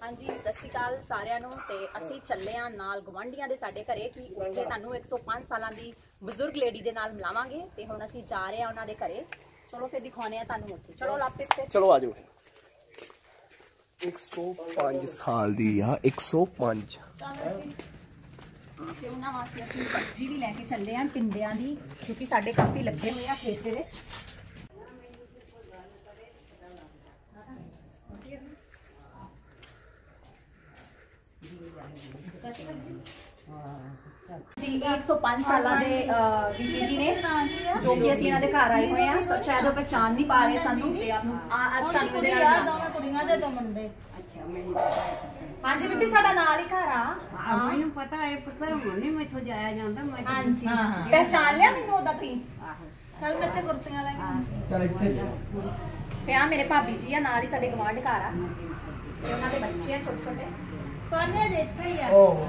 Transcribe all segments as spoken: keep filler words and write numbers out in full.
हाँ जी सत श्री अकाल सारिਆਂ ਨੂੰ ਤੇ ਅਸੀਂ ਚੱਲੇ ਆ ਨਾਲ ਗਵਾਂਢੀਆਂ ਦੇ ਸਾਡੇ ਘਰੇ ਕਿ ਉੱਥੇ ਤੁਹਾਨੂੰ एक सौ पाँच ਸਾਲਾਂ ਦੀ ਬਜ਼ੁਰਗ ਲੇਡੀ ਦੇ ਨਾਲ ਮਿਲਾਵਾਂਗੇ ਤੇ ਹੁਣ ਅਸੀਂ ਜਾ ਰਹੇ ਆ ਉਹਨਾਂ ਦੇ ਘਰੇ। ਚਲੋ ਫਿਰ ਦਿਖਾਉਣੇ ਆ ਤੁਹਾਨੂੰ ਉੱਥੇ। ਚਲੋ ਲਾਪੇ ਤੇ ਚਲੋ ਆ ਜਾਓ। एक सौ पाँच ਸਾਲ ਦੀ ਆ एक सौ पाँच। ਚਲੋ ਜੀ ਤੇ ਉਹਨਾਂ ਵਾਸਤੇ ਅਸੀਂ ਸਬਜ਼ੀ ਵੀ ਲੈ ਕੇ ਚੱਲੇ ਆ ਟਿੰਡਿਆਂ ਦੀ ਕਿਉਂਕਿ ਸਾਡੇ ਕਾਫੀ ਲੱਗੇ ਹੋਏ ਆ ਖੇਤ ਦੇ ਵਿੱਚ। जी एक सौ पाँच साल के बीबी जी ने जो कि ਅਸੀਂ ਇਹਨਾਂ ਦੇ ਘਰ ਆਏ ਹੋਏ ਆ ਸ਼ਾਇਦ ਉਹ ਪਛਾਣ ਨਹੀਂ ਪਾ ਰਹੇ ਸਾਨੂੰ ਤੇ ਆਪ ਨੂੰ ਅੱਜ ਤੁਹਾਨੂੰ ਇਹਦੇ ਨਾਲ ਦੋਵਾਂ ਕੁੜੀਆਂ ਦੇ ਦੋ ਮੁੰਡੇ। ਅੱਛਾ ਮੈਨੂੰ ਹਾਂ ਜੀ ਬੀਬੀ ਸਾਡਾ ਨਾਲ ਹੀ ਘਰ ਆ। ਹਾਂ ਮੈਨੂੰ ਪਤਾ ਹੈ ਪੁੱਤਰ ਹੁਣੇ ਮੈਥੋਂ ਜਾਇਆ ਜਾਂਦਾ ਮੈਂ ਹਾਂ ਜੀ ਪਹਿਚਾਨ ਲਿਆ ਮੈਨੂੰ ਉਹਦਾ ਤੁਸੀਂ। ਕੱਲ ਮੈਂ ਤੇ ਕੁਰਤੀਆਂ ਲੈ ਕੇ ਚਲ ਇੱਥੇ ਤੇ ਆ ਮੇਰੇ ਭਾਬੀ ਜੀ ਆ ਨਾਲ ਹੀ ਸਾਡੇ ਗਵਾਂਢ ਘਰ ਆ ਤੇ ਉਹਨਾਂ ਦੇ ਬੱਚੇ ਆ ਛੋਟੇ ਛੋਟੇ। ਕੋਨੇ ਦੇ ਇੱਥੇ ਹੀ ਆ। ਓਹ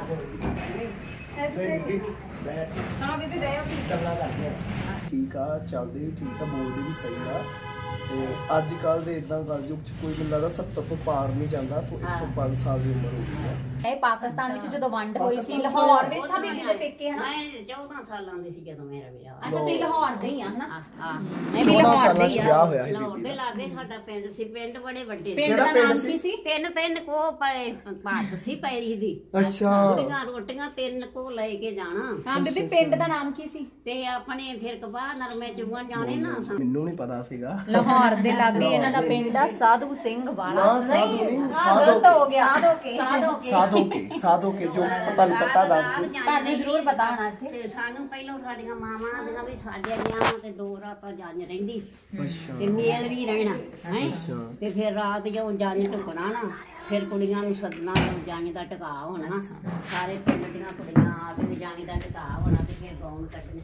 ਹਾਂ ਬੀਬੀ ਗਏ ਹੋ ਠੀਕ ਆ ਚੱਲਦੇ ਵੀ ਠੀਕ ਆ ਬੋਲਦੇ ਵੀ ਸਹੀ ਆ ਤੇ ਅੱਜ ਕੱਲ ਦੇ ਇਦਾਂ ਗੱਲ ਯੁੱਗ ਚ ਕੋਈ ਬੰਦਾ ਦਾ सत्तर ਤੋਂ ਪਾਰ ਨਹੀਂ ਜਾਂਦਾ ਤੋਂ एक सौ पाँच ਸਾਲ ਦੀ ਉਮਰ ਹੋ ਗਈ ਆ। ਇਹ ਪਾਕਿਸਤਾਨ ਵਿੱਚ ਜਦੋਂ ਵੰਡ ਹੋਈ ਸੀ ਲਾਹੌਰ ਵਿੱਚ ਆ ਬੀਬੀ ਦੇ ਪੇਕੇ ਹਨਾ। ਮੈਂ ਚੌਦਾਂ ਸਾਲਾਂ ਦੀ ਸੀ ਜਦੋਂ ਮੇਰਾ ਵਿਆਹ। ਅੱਛਾ ਤੁਸੀਂ ਲਾਹੌਰ ਦੇ ਹੀ ਆ ਹਨਾ। ਹਾਂ ਮੈਂ ਵੀ ਚੌਦਾਂ ਲਾਹੌਰ ਸਾਲਾਂ ਦੇ ਚ ਹੀ ਆ। ਵਿਆਹ ਹੋਇਆ ਸੀ ਲਾਹੌਰ ਦੇ ਲਾਗੇ ਸਾਡਾ ਪਿੰਡ ਸੀ। ਪਿੰਡ ਬੜੇ ਵੱਡੇ ਪਿੰਡ ਦਾ ਨਾਮ ਕੀ ਸੀ? ਤਿੰਨ ਤਿੰਨ ਕੋ ਪਏ ਭਾਤ ਸੀ ਪੈਲੀ ਦੀ। ਅੱਛਾ ਕੁੜੀਆਂ ਰੋਟੀਆਂ ਤਿੰਨ ਕੋ ਲੈ ਕੇ ਜਾਣਾ। ਹਾਂ ਬੀਬੀ ਪਿੰਡ ਦਾ ਨਾਮ ਕੀ ਸੀ? ਤੇ ਆਪਣੇ ਫਿਰ ਕਬਾ ਨਰਮੇ ਚੁਗਣ ਜਾਣੇ ਨਾ। ਮੈਨੂੰ ਨਹੀਂ ਪਤਾ ਸੀਗਾ। ਲਾਹੌਰ ਦੇ ਲਾਗੇ ਇਹਨਾਂ ਦਾ ਪਿੰਡ ਆ ਸਾਧੂ ਸਿੰਘ ਵਾਲਾ। ਨਾ ਸਾਧੂ ਨਹੀਂ ਗਲਤ ਹੋ ਗਿਆ। ਸਾਧੋ ਕੇ ਸਾਧੋ ਕੇ ਸਾਧੋ ਕੇ ਜੋ ਤੁਹਾਨੂੰ ਪਤਾ ਦੱਸ ਦਿਓ। ਤੁਹਾਨੂੰ ਜ਼ਰੂਰ ਪਤਾ ਹੋਣਾ ਇੱਥੇ। ਤੇ ਸਾਨੂੰ ਪਹਿਲਾਂ ਸਾਡੀਆਂ ਮਾਵਾਂ ਆਂਦੀਆਂ ਵੀ ਸਾਡੇ ਨਿਆਵਾਂ ਤੇ ਦੋ ਰਾਤਾਂ ਜੰਜ ਰਹਿੰਦੀ ਅੱਛਾ ਤੇ ਮੇਲ ਵੀ ਰਹਿਣਾ ਹੈ। ਅੱਛਾ ਤੇ ਫਿਰ ਰਾਤ ਜੋ ਜੰਜ ਟੁਕਣਾ ਨਾ ਫਿਰ ਕੁੜੀਆਂ ਨੂੰ ਸੱਦਣਾ ਤੇ ਜੰਜ ਦਾ ਟਿਕਾ ਹੋਣਾ। ਸਾਰੇ ਪਿੰਡ ਦੀਆਂ ਕੁੜੀਆਂ ਆ ਕੇ ਜੰਜ ਦਾ ਟਿਕਾ ਹੋਣਾ ਤੇ ਫਿਰ ਗਾਉਣ ਕੱਢਣੇ।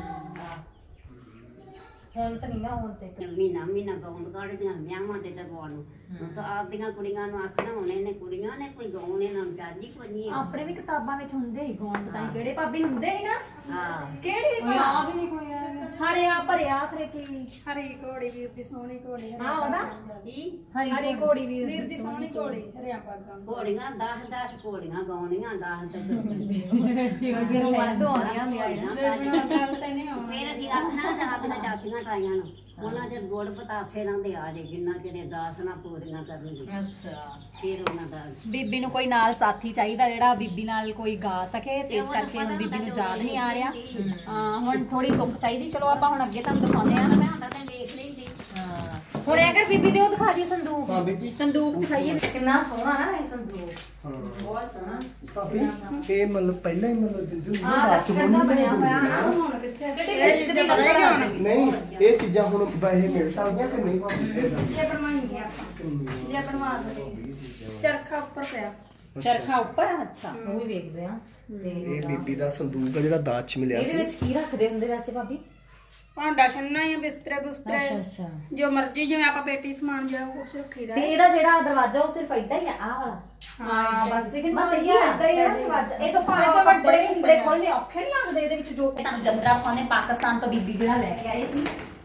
ਹੁਣ ਤਾਂ ਨਹੀਂ ਨਾ ਹੁਣ ਤੇ ਮਹੀਨਾ ਮਹੀਨਾ ਗਾਉਣ ਕੱਢਦੀਆਂ ਵਿਆਹਾਂ ਤੇ ਦਰਬਾਰ ਨੂੰ ਤਾਂ ਆਪਦੀਆਂ ਕੁੜੀਆਂ ਨੂੰ ਆਖਣਾ ਹੁਣ ਇਹਨੇ ਕੁੜੀਆਂ ਨੇ ਕੋਈ ਗਾਉਣ ਇਹਨਾਂ ਨੂੰ ਚਾਹੀ ਕੋਈ ਨਹੀਂ। ਆਪਣੇ ਵੀ ਕਿਤਾਬਾਂ ਵਿੱਚ ਹੁੰਦੇ ਹੀ ਗਾਉਣ ਪਤਾ ਨਹੀਂ ਕਿਹੜੇ ਭਾਬੀ ਹੁੰਦੇ ਹੀ ਨਾ। ਹਾਂ ਕਿਹੜੀ ਆ ਵੀ ਨਹੀਂ ਕੋਈ ਹਰਿਆ ਭਰਿਆ ਖਰੇ ਕੀ ਹਰੀ ਘੋੜੀ ਵੀਰ ਦੀ ਸੋਹਣੀ ਘੋੜੀ। ਹਾਂ ਉਹਦਾ ਕੀ ਹਰੀ ਘੋੜੀ ਵੀਰ ਵੀਰ ਦੀ ਸੋਹਣੀ ਘੋੜੀ ਹਰਿਆ ਪਾਗਾਂ ਘੋੜੀਆਂ ਦਸ ਦਸ ਘੋੜੀਆਂ ਗਾਉਣੀਆਂ ਦਸ ਤੇ ਵੱਧ ਆਉਂਦੀਆਂ ਹੁੰਦੀਆਂ ਨਾ। ਗੱਲ ਤੇ ਨਹੀਂ ਆਉਣਾ। ਫਿਰ ਅਸੀਂ ਆਖਣਾ ਤਾਂ ਆਪਣੀਆਂ ਚਾਚੀਆਂ ਤਾਈਆਂ ਨੂੰ ਉਹਨਾਂ ਦੇ ਗੁੜ ਪਤਾਸੇ ਨਾਲ ਦੇ ਆ ਜੇ ਜਿੰਨਾ ਕਿਤੇ ਦਾਸ ਨਾ ਪੂਰੀਆਂ ਕਰਨਗੇ। ਅੱਛਾ ਫਿਰ ਉਹਨਾਂ ਦਾ ਬੀਬੀ ਨੂੰ ਕੋਈ ਨਾਲ ਸਾਥੀ ਚਾਹੀਦਾ ਜਿਹੜਾ ਬੀਬੀ ਨਾਲ ਕੋਈ ਗਾ ਸਕੇ ਤੇ ਇਸ ਕਰਕੇ ਹੁਣ ਬੀਬੀ ਨੂੰ ਯਾਦ ਨਹੀਂ ਆ ਰਿਹਾ। ਹਾਂ ਹੁਣ ਥੋੜੀ ਧੁੱਪ ਚਾਹੀਦੀ। ਚਲੋ ਆਪਾਂ ਹੁਣ ਅੱਗੇ ਤੁਹਾਨੂੰ ਦਿਖਾਉਂਦੇ ਆ। ਮੈਂ ਹੁੰਦਾ ਤਾਂ ਵੇਖ ਲੈਂਦੀ। ਹਾਂ ਹੁਣ ਅਗਰ ਬੀਬੀ ਦੇ ਉਹ ਦਿਖਾ ਦੀ ਸੰਦੂਕ। ਹਾਂ ਬੀਬੀ ਸੰਦੂਕ ਦਿਖਾਈਏ ਕਿੰਨਾ ਸੋਹਣਾ ਨਾ ਇਹ ਸੰਦੂਕ। ਹਾਂ ਬਹੁਤ ਸੋਹਣਾ ਭਾਬੀ ਇਹ ਮਤਲਬ ਪਹਿਲਾਂ ਹੀ ਮਤਲਬ ਦਿੰਦੇ ਹੁੰਦੇ ਹਾਂ ਰਾਤ ਚ ਰੱਖਣ ਦਾ ਬਣਿਆ ਹੋਇਆ ਹਨਾ। ਹੁਣ ਕਿੱਥੇ ਨਹੀਂ ਇਹ ਚੀਜ਼ਾਂ ਹੁਣ ਵੈਸੇ ਮਿਲ ਸਕਦੀਆਂ ਕਿ ਨਹੀਂ ਭਾਬੀ ਇਹ ਦੱਸ। ਇਹ ਬਣਵਾਈਏ ਆਪਾਂ। ਇਹ ਬਣਵਾ ਦੇ ਚਰਖਾ ਉੱਪਰ ਪਿਆ। ਚਰਖਾ ਉੱਪਰ। ਅੱਛਾ ਉਹ ਵੀ ਵੇਖਦੇ ਆ। ਤੇ ਇਹ ਬੀਬੀ ਦਾ ਸੰਦੂਕ ਆ ਜਿਹੜਾ ਦਾਜ ਚ ਮਿਲਿਆ ਇਹਦੇ ਸੀ। ਵਿੱਚ ਕੀ ਰੱਖਦੇ ਹੁੰਦੇ ਵੈਸੇ ਭਾਬੀ? ਭਾਂਡਾ ਛੰਨਾ ਜਾਂ ਬਿਸਤਰੇ ਅੱਛਾ ਬੁਸਤਰੇ ਅੱਛਾ ਜੋ ਮਰਜ਼ੀ ਜਿਵੇਂ ਆਪਾਂ ਪੇਟੀ ਸਮਾਨ ਜਿਹੜਾ ਕੁਛ ਰੱਖੀਦਾ। ਤੇ ਇਹਦਾ ਜਿਹੜਾ ਦਰਵਾਜ਼ਾ ਉਹ ਸਿਰਫ ਏਡਾ ਹੀ ਆ ਆਹ ਵਾਲਾ। ਹਾਂ ਬਸ ਇਹ ਬਸ ਇਹੀ ਏਡਾ ਹੀ ਆ ਦਰਵਾਜ਼ਾ। ਇਹ ਤਾਂ ਭਾਵੇਂ ਵੱਡੇ ਹੁੰਦੇ ਖੋਲ੍ਹਣੇ ਔਖੇ ਨਹੀਂ ਲੱਗਦੇ ਇਹਦੇ ਵਿੱਚ ਜੋ ਤੁਹਾਨੂੰ ਜੰਦਰਾ ਪਾਉਣੇ ਪਾਕਿਸਤਾਨ ਤੋਂ ਬੀਬੀ ਜਿਹੜਾ ਲੈ ਕੇ ਆਏ ਸੀ।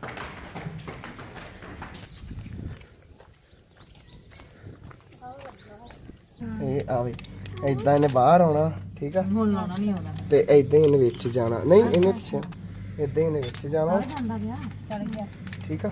ਇਹ ਆਵੇ ਏਦਾਂ ਇਹਨੇ ਬਾਹਰ ਆਉਣਾ ਠੀਕ ਆ। ਹੁਣ ਲਾਉਣਾ ਨਹੀਂ ਆਉਂਦਾ ਤੇ ਏਦਾਂ ਹੀ ਇਹਨੇ ਵਿੱਚ ਜਾਣਾ। ਨਹੀਂ ਇਹਨੇ ਪਿੱਛੇ ਏਦਾਂ ਹੀ ਇਹਨੇ ਵਿੱਚ ਜਾਣਾ ਜਾਂਦਾ ਗਿਆ ਚਲ ਗਿਆ ਠੀਕ ਆ।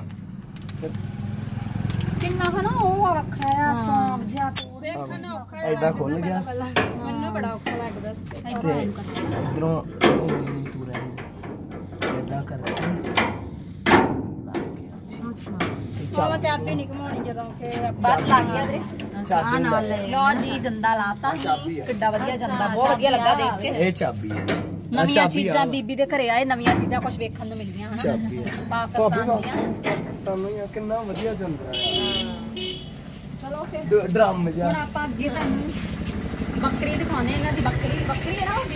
ਕਿੰਨਾ ਹੈ ਨਾ ਉਹ ਰੱਖਿਆ ਆ ਸਟ੍ਰੋਂਗ ਜਿਹਾ ਤੋਂ ਵੇਖਣ ਔਖਾ ਏਦਾਂ ਖੁੱਲ ਗਿਆ ਮੈਨੂੰ ਬੜਾ ਔਖਾ ਲੱਗਦਾ। ਤੇ ਇਧਰੋਂ ਨਹੀਂ ਤੂੰ ਰਹਿ ਏਦਾਂ ਕਰਕੇ ਲੱਗ ਗਿਆ ਜੀ। ਚਾਵਾ ਚਾਬੀ ਨਹੀਂ ਘਮਾਉਣੀ ਜਦੋਂ ਕਿ ਬਸ ਲੱਗ ਗਿਆ ਵੀਰੇ। ਚਾਬੀ ਨਾਲ ਲੋ ਜੀ ਜੰਦਾ ਲਾਤਾ ਚਾਬੀ ਆ। ਕਿੱਡਾ ਵਧੀਆ ਜੰਦਾ ਬਹੁਤ ਵਧੀਆ ਲੱਗਾ ਦੇਖ ਕੇ। ਇਹ ਚਾਬੀ ਹੈ। ਨਵੀਆਂ ਚੀਜ਼ਾਂ ਬੀਬੀ ਦੇ ਘਰੇ ਆਏ ਨਵੀਆਂ ਚੀਜ਼ਾਂ ਕੁਝ ਵੇਖਣ ਨੂੰ ਮਿਲਦੀਆਂ ਹਨਾ ਚਾਬੀ ਹੈ। ਪਾਕਿਸਤਾਨ ਦੀਆਂ। ਪਾਕਿਸਤਾਨ ਨੂੰ ਕਿੰਨਾ ਵਧੀਆ ਜੰਦਰਾ ਹੈ। ਚਲੋ ਫਿਰ ਡ- ਡਰਮ ਜਿਹਾ ਹੁਣ ਆਪਾਂ ਅੱਗੇ ਤੁਹਾਨੂੰ ਬੱਕਰੀ ਦਿਖਾਉਣੇ ਇਹਨਾਂ ਦੀ ਬੱਕਰੀ ਬੱਕਰੀ ਹੈ ਨਾ ਉਹਦੀ।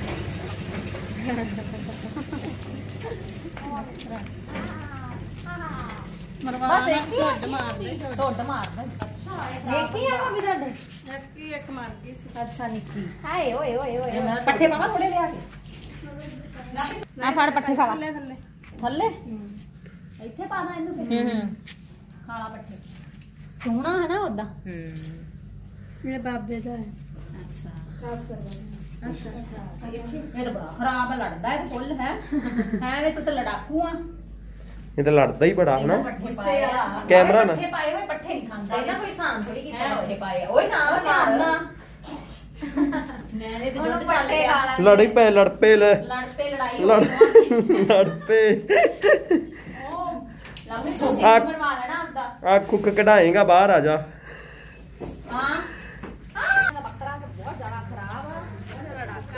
ਬਸ ਇੱਕ ਹੀ ਢੋਡ ਮਾਰਦੇ ਢੋਡ ਮਾਰਦੇ। ਦੇਖੀ ਆ ਭਾਬੀ ਤੁਹਾਡੇ ਇੱਕ ਹੀ ਇੱਕ ਮਰ ਗਈ ਸੀ। ਅੱਛਾ ਨਿੱਕੀ ਹਾਏ ਓਏ ਓਏ ਓਏ ਪੱਠੇ ਪਾਵਾ ਥੋੜੇ ਲਿਆ ਸੀ ਨਾ ਫੜ ਪੱਠੇ ਖਾ ਥੱਲੇ ਥੱਲੇ ਥੱਲੇ ਇੱਥੇ ਪਾਣਾ ਇਹਨੂੰ ਫਿਰ। ਹੂੰ ਹੂੰ ਖਾਲਾ ਪੱਠੇ ਸੋਹਣਾ ਹੈ ਨਾ ਉਦਾਂ। ਮੇਰੇ ਬਾਬੇ ਦਾ ਹੈ। ਅੱਛਾ ਸਾਫ ਕਰਵਾਉਣਾ। ਅੱਛਾ ਅੱਛਾ ਇਹ ਤਾਂ ਬੜਾ ਖਰਾਬ ਹੈ, ਲੜਦਾ ਹੈ ਫੁੱਲ ਹੈ ਹੈ ਵੇ ਤੂੰ ਤਾਂ ਲੜਾਕੂ ਆ। ਇਹ ਤਾਂ ਲੜਦਾ ਹੀ ਬੜਾ ਹਨਾ। ਪੱਠੇ ਪਾਏ ਆ ਕੈਮਰਾ ਨਾ ਪੱਠੇ ਪਾਏ ਹੋਏ ਪੱਠੇ ਨਹੀਂ ਖਾਂਦਾ ਇਹਦਾ ਕੋਈ ਸਾਨ ਥੋੜੀ ਕੀਤਾ ਪੱਠੇ ਪਾਏ ਓਏ ਨਾ ਮਾਰ ਮੈਂ ਇਹ ਤੇ ਜੁੱਟ ਚੱਲ ਗਿਆ ਲੜੀ ਪਏ ਲੜ ਪਏ ਲੈ ਲੜ ਪੇ ਲੜਾਈ ਹੋ ਲੜ ਗਈ ਲੜ ਪਏ ਉਹ ਲਾਮੇ ਤੋਂ ਆ- ਮਰਵਾ ਲੈਣਾ ਆਪਦਾ ਆ ਕੁੱਕ ਕਢਾਏਗਾ ਬਾਹਰ ਆ ਜਾ। ਹਾਂ ਹਾਂ ਬੱਕਰਾ ਤਾਂ ਬਹੁਤ ਜ਼ਿਆਦਾ ਖਰਾਬ ਆ ਉਹਦਾ ਲੜਾਕਾ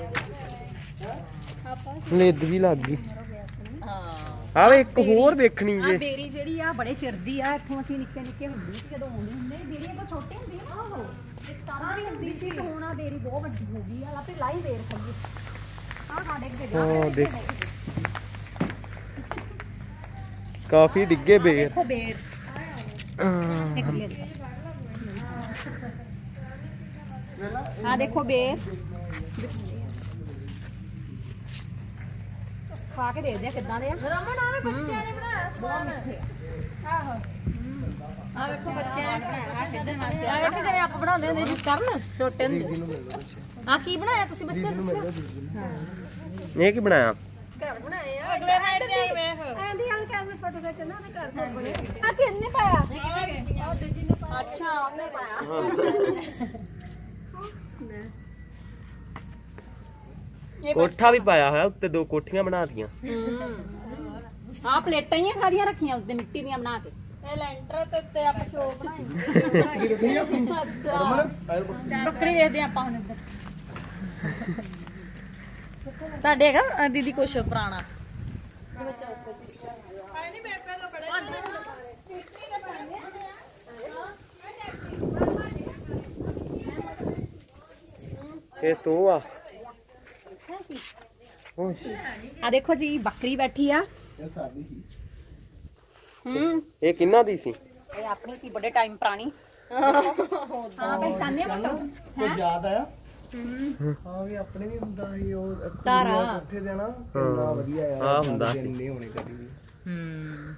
ਲਿੱਦ ਵੀ ਲੱਗ ਗਈ। ਹਾਂ ਆਵੇ ਇੱਕ ਹੋਰ ਵੇਖਣੀ ਆ ਜੇ। ਬੇਰੀ ਜਿਹੜੀ ਆ ਬੜੇ ਚਿਰਦੀ ਆ। ਇੱਥੋਂ ਅਸੀਂ ਨਿੱਕੇ ਨਿੱਕੇ ਹੁੰਦੇ ਸੀ ਜਦੋਂ ਆਉਂਦੇ ਹੁੰਦੇ ਬੇਰੀ ਇਹ ਤਾਂ ਛੋਟੀ ਹੁੰਦੀ ਆ। ਆਹੋ ਸਤਾਰਾਂ ਦੀ ਹੁੰਦੀ ਸੀ ਤੇ ਹੁਣ ਆ ਬੇਰੀ ਬਹੁਤ ਵੱਡੀ ਹੋ ਗਈ ਆ। ਆਪੇ ਲਾਈ ਬੇਰ ਖੱਗੀ ਆ ਸਾਡੇ ਅੱਗੇ ਜਾ ਹਾਂ ਦੇਖ ਕਾਫੀ ਡਿੱਗੇ ਬੇਰ। ਦੇਖੋ ਬੇਰ ਇੱਕ ਲੈ ਆ ਦੇਖੋ ਬੇਰ ਖਾ ਕੇ ਦੇਖਦੇ ਆ ਕਿੱਦਾਂ ਦੇ ਆ। ਰਮਨ ਆਵੇ ਬੱਚਿਆਂ ਨੇ ਬਣਾਇਆ ਸਮਾਨ ਆਹੋ ਆ ਵੇਖੋ ਬੱਚਿਆਂ ਨੇ ਬਣਾਇਆ ਕਿੱਦਾਂ ਵਾਸਤੇ ਆ ਵੇਖੋ ਜਿਵੇਂ ਆਪਾਂ ਬਣਾਉਂਦੇ ਹੁੰਦੇ ਜਿਸ ਕਰਨ ਛੋਟੇ ਹੁੰਦੇ ਆ ਕੀ ਬਣਾਇਆ ਤੁਸੀਂ ਬੱਚਿਆਂ ਨੂੰ ਦੱਸੋ ਇਹ ਕੀ ਬਣਾਇਆ? ਘਰ ਬਣਾਏ ਆ ਅਗਲੇ ਸਾਈਡ ਤੇ ਆਈ ਵੇਖ ਆਂਦੀ ਆਂ ਕਿ ਮੈਂ ਫੋਟੋ ਖਿੱਚਣਾ ਤੇ ਘਰ ਕੋਲ ਬਣੇ ਆ ਕਿੰਨੇ ਪਾਇਆ ਉਹ ਦੀਦੀ ਨੇ ਪਾਇਆ ਅੱਛਾ ਉਹਨੇ ਪਾਇਆ ਕੋਠਾ ਵੀ ਪਾਇਆ ਹੋਇਆ ਉੱਤੇ ਦੋ ਕੋਠੀਆਂ ਬਣਾਤੀਆਂ। ਆ ਪਲੇਟਾਂ ਹੀ ਖਾਲੀਆਂ ਰੱਖੀਆਂ ਉੱਤੇ ਮਿੱਟੀ ਦੀਆਂ ਬਣਾ ਕੇ। ਇਹ ਲੈਂਟਰ ਤੇ ਉੱਤੇ ਆਪਾਂ ਸ਼ੋ ਬਣਾਈ ਬੱਕਰੀ ਵੇਖਦੇ ਆਪਾਂ ਹੁਣ ਇੱਧਰ। ਤੁਹਾਡੇ ਹੈਗਾ ਦੀਦੀ ਕੁਛ ਪੁਰਾਣਾ ਇਹ ਤੂੰ ਆ ਆ ਦੇਖੋ ਜੀ ਬੱਕਰੀ ਬੈਠੀ ਆ। ਇਹ ਸਾਡੀ ਸੀ। ਹੂੰ ਇਹ ਕਿੰਨਾ ਦੀ ਸੀ? ਇਹ ਆਪਣੀ ਸੀ ਬੜੇ ਟਾਈਮ ਪੁਰਾਣੀ। ਹਾਂ ਪਹਿਚਾਨਿਆ ਮਤਲਬ ਕੋਈ ਯਾਦ ਆਇਆ? ਹਾਂ ਵੀ ਆਪਣੇ ਵੀ ਹੁੰਦਾ ਸੀ ਉਹ ਤਾਰਾ। ਉੱਥੇ ਦੇ ਨਾ ਕਿੰਨਾ ਵਧੀਆ ਯਾਰ। ਹਾਂ, ਹੁੰਦਾ ਸੀ। ਨਹੀਂ ਹੋਣੇ ਕਦੀ ਵੀ। ਹੂੰ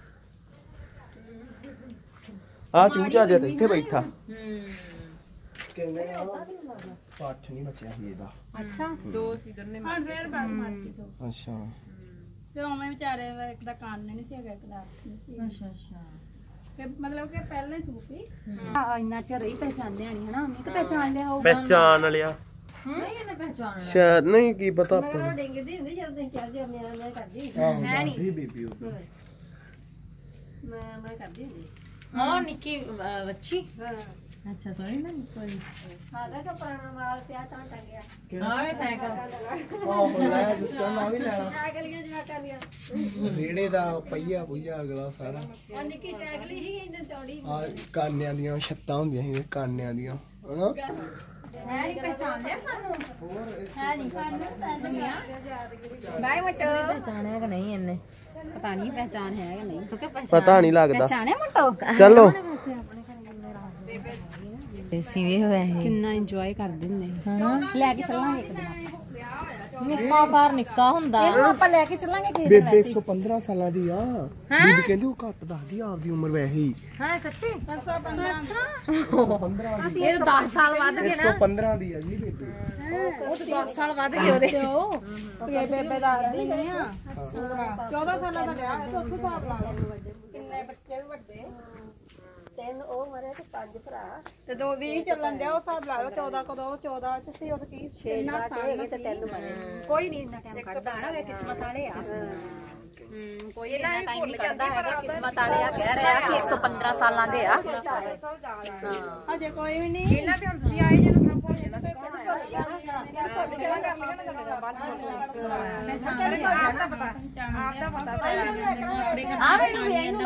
ਆ ਚੂਚਾ ਜਿਹਾ ਇੱਥੇ ਬੈਠਾ। ਕਹਿੰਦੇ ਆ ਪੱਠ ਨਹੀਂ ਬਚਿਆ ਸੀ ਇਹਦਾ। ਅੱਛਾ ਦੋ ਸੀ ਕਰਨੇ ਹਾਂ ਫੇਰ ਬਾਗ ਮਾਰ ਕੇ ਦੋ ਅੱਛਾ ਤੇ ਉਵੇਂ ਵਿਚਾਰੇ ਦਾ ਇੱਕ ਦਾ ਕੰਨ ਨਹੀਂ ਸੀ ਹੈਗਾ ਇੱਕ ਦਾ ਅੱਛਾ ਅੱਛਾ ਕਿ ਮਤਲਬ ਕਿ ਪਹਿਲਾਂ ਹੀ ਸੂਪੀ ਆ ਇੰਨਾ ਚਿਰ ਰਹੀ ਪਹਿਚਾਨਿਆ ਨਹੀਂ ਹਨਾ ਉਹਨੇ ਕਿ ਪਹਿਚਾਨ ਲਿਆ ਹੋਊਗਾ। ਪਹਿਚਾਨ ਲਿਆ ਨਹੀਂ ਇਹਨੇ ਪਹਿਚਾਨ ਸ਼ਾਇਦ ਨਹੀਂ ਕੀ ਪਤਾ ਆਪਾਂ ਨੂੰ। ਡਿੰਗਦੀ ਹੁੰਦੀ ਜਦੋਂ ਤੁਸੀਂ ਚੱਲ ਜਾਓ ਮੇਰਾ ਮੈਂ ਕਰਦੀ ਹੈ ਨਹੀਂ ਬੀਬੀ ਉਹ ਮੈਂ ਮੈਂ ਕਰਦੀ ਹੁੰਦੀ ਹਾਂ ਨਿੱਕੀ ਬੱਚੀ। ਹਾਂ ਅੱਛਾ ਸੋਹਣੀ ਨਾ ਨਿੱਕੀ। ਸਾਡਾ ਤਾਂ ਪੁਰਾਣਾ ਮਾਲ ਪਿਆ ਤਾਂ ਟੰਗਿਆ ਆਵੇ ਸਾਈਕਲ ਆਹੋ ਲੈ ਜਿਸ ਕੋਲ ਨਾ ਵੀ ਲੈਣਾ ਸਾਈਕਲੀਆਂ ਜਿਹਾ ਕਰ ਲਿਆ ਰੇੜੇ ਦਾ ਪਈਆ ਪੁਈਆ ਅਗਲਾ ਸਾਰਾ ਆ ਨਿੱਕੀ ਸਾਈਕਲ ਹੀ ਇੰਨੇ ਚੌੜੀ ਆ ਕਾਨਿਆਂ ਦੀਆਂ ਛੱਤਾਂ ਹੁੰਦੀਆਂ ਸੀ ਕਾਨਿਆਂ ਦੀਆਂ ਹਨਾ। ਹੈ ਨਹੀਂ ਪਹਿਚਾਨ ਲਿਆ ਸਾਨੂੰ। ਹੈ ਨਹੀਂ ਬਾਈ ਮਟੋ ਪਹਿਚਾਣਿਆ ਕਿ ਨਹੀਂ ਇਹਨੇ ਪਤਾ ਨਹੀਂ ਪਹਿਚਾਨ ਹੈ ਕਿ ਨਹੀਂ। ਤੂੰ ਕਿ ਪਤਾ ਨਹੀਂ ਲੱਗਦਾ। ਪਹਿਚਾਨਿਆ ਮਟੋ ਚਲੋ ਸੀਵੇ ਹੋਇਆ ਇਹ ਕਿੰਨਾ ਇੰਜੋਏ ਕਰਦੇ ਹੁੰਦੇ ਹਾਂ। ਲੈ ਕੇ ਚੱਲਾਂਗੇ ਇੱਕ ਦਿਨ। ਨਿੱਕਾ ਘਰ ਨਿੱਕਾ ਹੁੰਦਾ ਇਹਨੂੰ ਆਪਾਂ ਲੈ ਕੇ ਚੱਲਾਂਗੇ ਕਿਸੇ ਦਿਨ ਬੇਬੇ ਇੱਕ ਸੌ ਪੰਦਰਾਂ ਸਾਲਾਂ ਦੀ ਆ। ਬੀਬੀ ਕਹਿੰਦੀ ਉਹ ਘੱਟ ਦੱਸਦੀ ਆਪਦੀ ਉਮਰ ਵੈਸੇ ਹੀ। ਹਾਂ ਸੱਚੀ ਅੱਛਾ ਇਹ ਤਾਂ ਦਸ ਸਾਲ ਵੱਧ ਗਏ ਇੱਕ ਸੌ ਪੰਦਰਾਂ ਦੀ ਆ ਜੀ ਬੇਬੀ। ਉਹ ਤਾਂ ਦਸ ਸਾਲ ਵੱਧ ਗਏ ਉਹਦੇ ਇਹ ਬੇਬੇ ਦੱਸਦੀ ਨਹੀਂ ਆ ਚੌਦਾਂ ਸਾਲਾਂ ਦਾ ਵਿਆਹ ਹੈ ਤਾਂ ਉੱਥੇ ਹਿਸਾਬ ਲਾ ਲਓ ਕਿੰਨੇ ਬੱਚੇ ਵੀ ਵੱਡੇ ਤਿੰਨ ਉਹ ਮਰੇ ਤੇ ਪੰਜ ਭਰਾ ਤੇ ਦੋ ਵੀਹ ਚੱਲਣ ਦਿਆ ਉਹ ਹਿਸਾਬ ਲਾ ਲਓ ਚੌਦਾਂ ਕਦੋਂ ਚੌਦਾਂ ਚ ਸੀ ਉਹ ਕੀ ਛੇ ਨਾ ਤੇ ਤਿੰਨ ਮਰੇ ਕੋਈ ਨਹੀਂ ਇੰਨਾ ਟਾਈਮ ਕੱਢਦਾ ਹਨਾ ਵੇ ਕਿਸਮਤ ਵਾਲੇ ਆ। ਹੂੰ ਕੋਈ ਇੰਨਾ ਟਾਈਮ ਨਹੀਂ ਕੱਢਦਾ ਹੈਗਾ ਕਿਸਮਤ ਵਾਲੇ ਆ। ਕਹਿ ਰਿਹਾ ਕਿ ਇੱਕ ਸੌ ਪੰਦਰਾਂ ਸਾਲਾਂ ਦੇ ਆ। ਹਾਂ ਅਜੇ ਕੋਈ ਵੀ ਨਹੀਂ ਇਹਨਾਂ ਤੇ ਹੁਣ ਤੁਸੀਂ ਆਏ ਜੇ ਸਭ ਕੁਝ ਇਹਨਾਂ ਤੇ ਕੌਣ ਆਇਆ ਆ ਮੈਨੂੰ ਵੀ ਇਹਨੂੰ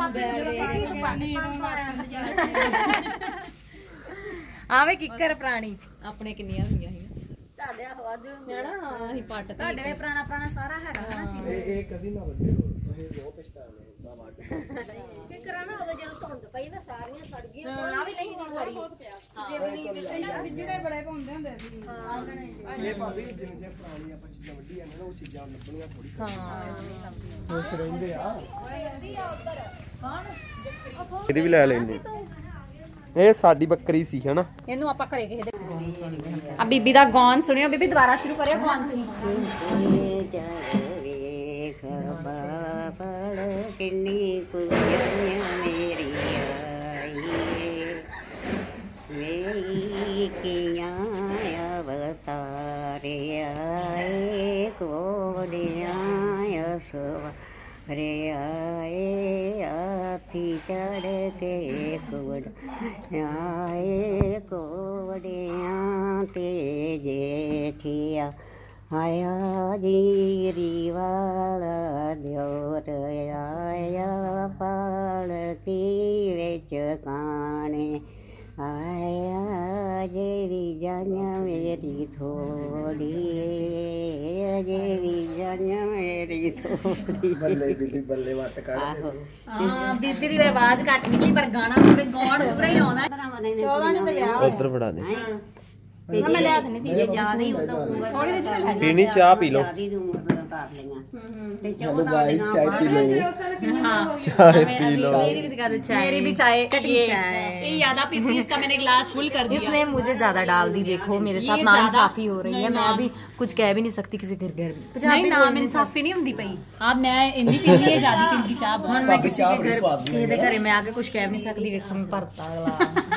ਆਵੇ ਕਿੱਕਰ ਪ੍ਰਾਣੀ ਆਪਣੇ ਕਿੰਨੀਆਂ ਹੋਈਆਂ ਸੀ ਤੁਹਾਡੇ ਹਵਾਦ ਹਨਾ ਅਸੀਂ ਪੱਟ ਤੇ ਤੁਹਾਡੇ ਵੇ ਪੁਰਾਣਾ ਪੁਰਾਣਾ ਸਾਰਾ ਹੈਗਾ ਹਨਾ ਚੀਜ਼। ਇਹ ਇਹ ਕਦੀ ਨਾ ਵੱਡੇ ਹੋ ਇਹ ਬਹੁਤ ਪਛਤਾਉਂਦੇ ਦਾ ਵਾਟ ਕੀ ਕਰਾਣਾ ਹੋਵੇ ਜਦੋਂ ਧੁੰਦ ਪਈ ਨਾ ਸਾਰੀਆਂ ਸੜ ਗਈਆਂ ਕੋਣਾ ਵੀ ਨਹੀਂ ਦੀ ਵਾਰੀ ਜਿਹੜੇ ਬੜੇ ਪਾਉਂਦੇ ਹੁੰਦੇ ਸੀ ਇਹ ਭਾਵੇਂ ਜਿਵੇਂ ਜਿਵੇਂ ਪੁਰਾਣੀ ਆਪਾਂ ਚੀਜ਼ਾਂ ਵੱਡੀ ਜਾਂਦੇ ਨਾ ਉਹ ਚੀਜ਼ਾਂ ਲੱਭਣੀਆਂ ਥੋੜੀ ਹਾਂ ਖੁਸ਼ ਰਹਿੰਦੇ ਆ। ਇਹਦੀ ਵੀ ਲੈ ਲੈਂਦੇ। ਇਹ ਸਾਡੀ ਬੱਕਰੀ ਸੀ ਹਨਾ। ਇਹਨੂੰ ਆਪਾਂ ਘਰੇ ਕਿਸੇ ਦੇ ਆ ਬੀਬੀ ਦਾ ਗਾਉਣ ਸੁਣਿਓ ਬੀਬੀ ਦੁਬਾਰਾ ਸ਼ੁਰੂ ਕਰਿਓ ਗਾਉਣ ਤੁਸੀਂ। ਕਿੰਨੀ ਕੁੜੀਆਂ ਮੇਰੀ ਆਈ ਮੇਰੀ ਕੀਆਂ ਅਵਤਾਰੇ ਆਏ ਕੋੜਿਆਂ ਅਸਵਾ ਰੇ ਆਏ ਆਤੀ ਚੜ ਕੇ ਕੋੜ ਆਏ ਕੋੜਿਆਂ ਤੇ ਜੇਠੀਆ ਆਇਆ ਜੀਰੀ ਵਾਲਾ ਦਿਓਰ ਆਇਆ ਪਾਲਕੀ ਵਿੱਚ ਕਾਣੇ ਆਇਆ ਜੇਰੀ ਜਾਨਾ ਮੇਰੀ ਥੋੜੀ ਜੇਰੀ ਜਾਨਾ ਮੇਰੀ ਥੋੜੀ ਬੱਲੇ ਬੀਬੀ ਬੱਲੇ ਵੱਟ ਕੱਢ ਹਾਂ ਬੀਬੀ ਦੀ ਆਵਾਜ਼ ਘੱਟ ਨਿਕਲੀ ਪਰ ਗਾਣਾ ਪੂਰੇ ਗਾਉਣ ਉਪਰ ਹੀ ਆਉਂਦਾ। ਚੌਦਾਂ ਚ ਤੇ ਵਿਆਹ ਉੱਧਰ ਫੜਾ ਦੇ। ਤੇ ਮੈਂ ਲਿਆ ਦਿੰਦੀ ਜੇ ਜ਼ਿਆਦਾ ਹੀ ਉਦੋਂ ਉਮਰ ਥੋੜੀ ਵਿੱਚ ਪੀਣੀ ਚਾਹ ਪੀ ਲਓ। ਜ਼ਿਆਦਾ ਹੀ ਉਮਰ ਦਾ ਕਰ ਲਈਆਂ ਤੇ ਹੈਲੋ ਚੌਦਾਂ ਗਾਇਸ ਚਾय पी लो हाँ चाय पी लो। मेरी भी दिखा दो चाय। मेरी भी चाय कटी ये चाय। ये यादा पीती इसका मैंने गिलास फुल कर दिया। इसने मुझे ज्यादा डाल दी। देखो मेरे ये साथ ज्यादा- नाइंसाफी हो रही है। नहीं, मैं ना- अभी कुछ कह भी नहीं सकती किसी घर घर में। नहीं नाम इंसाफी नहीं हुंदी पई। आप मैं इंदी पींदी है ज्यादा पींदी चाह बहुत। ਹੁਣ ਮੈਂ ਭਾਬੀ ਕਿਸੇ ਚਾਹ ਦੇ ਬੜੀ ਘਰ ਸਵਾਦ ਬਣਾਈ ਕਿਸੇ ਦੇ ਹੈ। ਘਰੇ ਮੈਂ ਆ ਕੇ ਕੁਝ ਕਹਿ ਵੀ ਨਹੀਂ ਸਕਦੀ। ਵੇਖੋ ਮੈਂ ਭਰਤਾ ਅਗਲਾ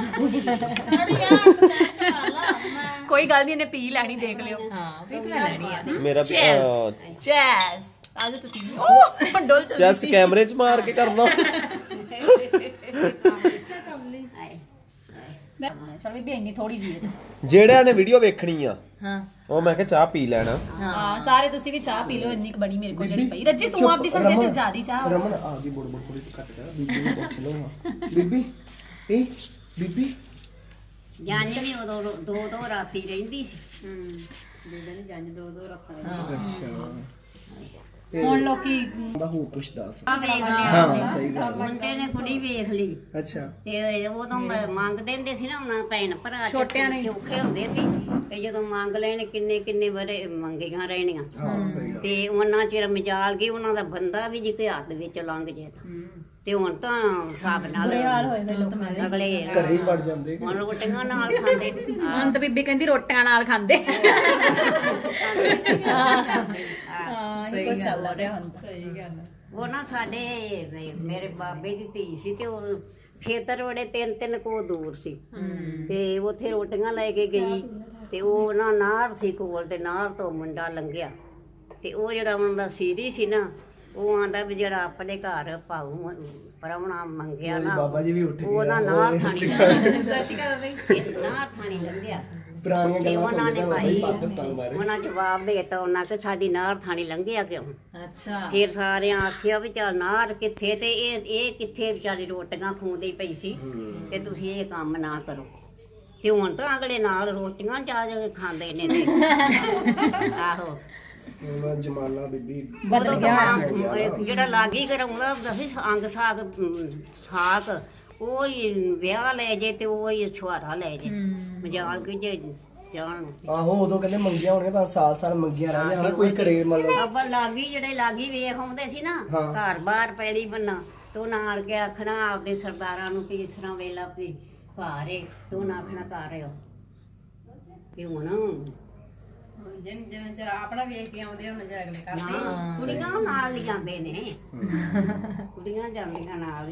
कोई गल नहीं इन्हें पी लैनी देख लियो। ਹਾਂ ਵੇਖ ਲੈ ਲੈਣੀ ਆ ਮੇਰਾ चेस आज तुसी ओ डोल चल ਚੈਸ ਕੈਮਰੇ 'ਚ ਮਾਰ ਕੇ ਕਰਨਾ। चल भी इन्नी थोड़ी जी है। ਜਿਹੜਿਆਂ ਨੇ ਵੀਡੀਓ ਵੇਖਣੀ ਆ ਹਾਂ ਉਹ ਮੈਂ ਕਿਹਾ ਚਾਹ ਪੀ ਲੈਣਾ। हां सारे तुसी भी चाह पी लो इन्नी क बड़ी मेरे को जड़ी पई। रज्जी तू आप दी समझे च ज्यादा चाह। ਰਮਨ ਆ ਗਈ ਬੋੜ ਬੋੜ ਥੋੜੀ ਕੱਟ ਕਰ ਬੀਬੀ ਨੂੰ ਪੁੱਛ ਲਓ ਹਾਂ ਬੀਬੀ ਇਹ ਬੀਬੀ ਜੰਜ ਵੀ ਉਦੋਂ ਰੋ- ਦੋ ਦੋ ਰਾਤੀ ਰਹਿੰਦੀ ਸੀ ਹੁਣ ਲੋਕੀ ਦਾ ਹੋਰ ਕੁਛ ਦੱਸ ਆ ਵੇਖ ਲਿਆ ਹਾਂ ਸਹੀ ਗੱਲ ਹੈ। ਮੁੰਡੇ ਨੇ ਕੁੜੀ ਵੇਖ ਲਈ ਅੱਛਾ ਤੇ ਉਦੋਂ ਮ- ਮੰਗਦੇ ਹੁੰਦੇ ਸੀ ਨਾ ਉਹਨਾਂ ਭੈਣ ਭਰਾ ਛੋਟਿਆਂ ਨੇ। ਔਖੇ ਹੁੰਦੇ ਸੀ ਤੇ ਜਦੋਂ ਮੰਗ ਲੈਣ ਕਿੰਨੇ ਕਿੰਨੇ ਬਰੇ ਮੰਗੀਆਂ ਰਹਿਣੀਆਂ ਹਾਂ ਸਹੀ ਗੱਲ ਤੇ ਉਹਨਾਂ ਚਿਰ ਮਜਾਲ ਗਈ ਉਹਨਾਂ ਦਾ ਬੰਦਾ ਵੀ ਜੇ ਕੋਈ ਹੱਥ ਵਿੱਚ ਲੰਘ ਜੇ ਤੇ ਹੁਣ ਤਾਂ ਹਿਸਾਬ ਨਾਲ ਅਗਲੇ ਘਰੇ ਹੀ ਵੜ ਜਾਂਦੇ ਹੁਣ ਰੋਟੀਆਂ ਨਾਲ ਖਾਂਦੇ ਹੁਣ ਤਾਂ ਬੀਬੀ ਕਹਿੰਦੀ ਰੋਟੀਆਂ ਨਾਲ ਖਾਂਦੇ। ਹਾਂ ਇਹ ਕੁਛ ਚੱਲ ਰਿਹਾ ਹੁਣ। ਉਹ ਨਾ ਸਾਡੇ ਵੀ ਮੇਰੇ ਬਾਬੇ ਦੀ ਧੀ ਸੀ ਤੇ ਉਹ ਖੇਤਰ ਬੜੇ ਤਿੰਨ ਤਿੰਨ ਕੋ ਦੂਰ ਸੀ ਤੇ ਉੱਥੇ ਰੋਟੀਆਂ ਲੈ ਕੇ ਗਈ ਤੇ ਉਹ ਨਾ ਨਾਰ ਸੀ ਕੋਲ ਤੇ ਨਾਰ ਤੋਂ ਮੁੰਡਾ ਲੰਘਿਆ ਤੇ ਉਹ ਜਿਹੜਾ ਉਹਨਾਂ ਦਾ ਸੀਰੀ ਸੀ ਨਾ ਉਹ ਆਂਦਾ ਵੀ ਜਿਹੜਾ ਆਪਣੇ ਘਰ ਭਾਊ ਪਰਵਣਾ ਮੰਗਿਆ ਨਾ ਬਾਬਾ ਜੀ ਵੀ ਉੱਠ ਉਹ ਨਾ ਗਏ ਨਾਰ ਥਾਣੀ ਨਾਰ ਥਾਣੀ ਲੰਘਿਆ ਪੁਰਾਣੀਆਂ ਤੇ ਗੱਲਾਂ ਉਹਨਾਂ ਨੇ ਸੁਣਦੇ ਭਾਈ ਪਾਕਿਸਤਾਨ ਬਾਰੇ ਉਹਨਾਂ ਜਵਾਬ ਦੇ ਦਿੱਤਾ ਉਹਨਾਂ ਕਿ ਸਾਡੀ ਨਾਰ ਥਾਣੀ ਲੰਘਿਆ ਕਿਉਂ ਅੱਛਾ ਫਿਰ ਸਾਰਿਆਂ ਆਖਿਆ ਵੀ ਚੱਲ ਨਾਰ ਕਿੱਥੇ ਤੇ ਇਹ ਇਹ ਕਿੱਥੇ ਵਿਚਾਰੀ ਰੋਟੀਆਂ ਖੂੰਦੀ ਪਈ ਸੀ ਤੇ ਤੁਸੀਂ ਇਹ ਕੰਮ ਨਾ ਕਰੋ ਤੇ ਹੁਣ ਤਾਂ ਅਗਲੇ ਨਾਲ ਰੋਟੀਆਂ ਜਾ ਜਾ ਕੇ ਖਾਂਦੇ ਨੇ ਤੇ ਆਹੋ ਉਹਨਾਂ ਜਮਾਨਾ ਬੀਬੀ ਉਦੋਂ ਤਾਂ ਜਿਹੜਾ ਲਾਗੀ ਕਰਾਉਂਦਾ ਹੁੰਦਾ ਸੀ ਅੰਗ ਸਾਗ ਅਮ, ਸਾਕ ਉਹ ਹੀ ਵਿਆਹ ਲੈ ਜੇ ਤੇ ਉਹ ਹੀ ਛੁਹਾਰਾ ਲੈ ਜੇ ਮਜਾਲ ਕਿ ਜੇ ਜਾਣ ਆਹੋ ਉਦੋਂ ਕਹਿੰਦੇ ਮੰਗੀਆਂ ਹੋਣੀਆਂ ਪਰ ਸਾਲ ਸਾਲ ਮੰਗੀਆਂ ਰਹਿ ਜਾਣਾ ਕੋਈ ਘਰੇ ਮਤਲਬ ਅੱਬਾ ਲਾਗੀ ਜਿਹੜੇ ਲਾਗੀ ਵੇਖ ਆਉਂਦੇ ਸੀ ਨਾ ਹਾਂ। ਘਰ ਬਾਹਰ ਪਹਿਲੀ ਬੰਨਾ ਤੂੰ ਨਾਲ ਕੇ ਆਖਣਾ ਆਪਦੇ ਸਰਦਾਰਾਂ ਨੂੰ ਵੀ ਇਸ ਤਰ੍ਹਾਂ ਵੇਲਾ ਵੀ ਘਰ ਏ ਤੂੰ ਨਾ ਆਖਣਾ ਘਰ ਏ ਤੇ ਹੁਣ ਜਿਵੇਂ ਚਿਰ ਆਪਣਾ ਵੇਖ ਕੇ ਆਉਂਦੇ ਹੁਣ ਜੇ ਅਗਲੇ ਨਾ, ਕੁੜੀਆਂ ਨਾਲ ਹੀ ਜਾਂਦੇ ਨੇ ਕੁੜੀਆਂ ਜਾਂਦੀਆਂ ਨਾਲ